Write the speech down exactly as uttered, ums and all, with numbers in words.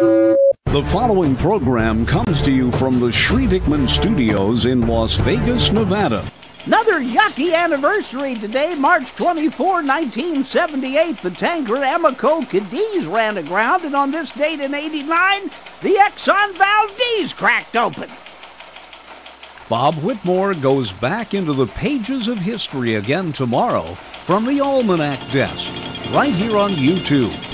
The following program comes to you from the Schrievigman Studios in Las Vegas, Nevada. Another yucky anniversary today, March twenty-fourth, nineteen seventy-eight. The tanker Amoco Cadiz ran aground, and on this date in eighty-nine, the Exxon Valdez cracked open. Bob Whitmore goes back into the pages of history again tomorrow from the Almanac desk, right here on YouTube.